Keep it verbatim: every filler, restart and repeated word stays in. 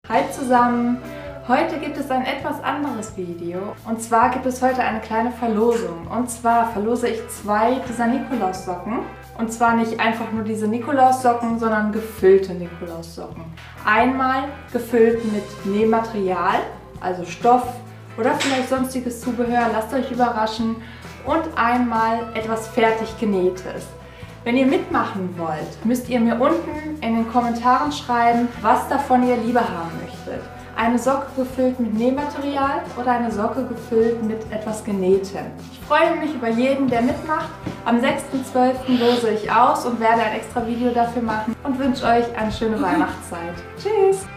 Hi zusammen! Heute gibt es ein etwas anderes Video und zwar gibt es heute eine kleine Verlosung. Und zwar verlose ich zwei dieser Nikolaussocken. Und zwar nicht einfach nur diese Nikolaussocken, sondern gefüllte Nikolaussocken. Einmal gefüllt mit Nähmaterial, also Stoff oder vielleicht sonstiges Zubehör, lasst euch überraschen. Und einmal etwas fertig genähtes. Wenn ihr mitmachen wollt, müsst ihr mir unten in den Kommentaren schreiben, was davon ihr lieber haben möchtet. Eine Socke gefüllt mit Nähmaterial oder eine Socke gefüllt mit etwas Genähtem. Ich freue mich über jeden, der mitmacht. Am sechsten zwölften lose ich aus und werde ein extra Video dafür machen und wünsche euch eine schöne Weihnachtszeit. Tschüss!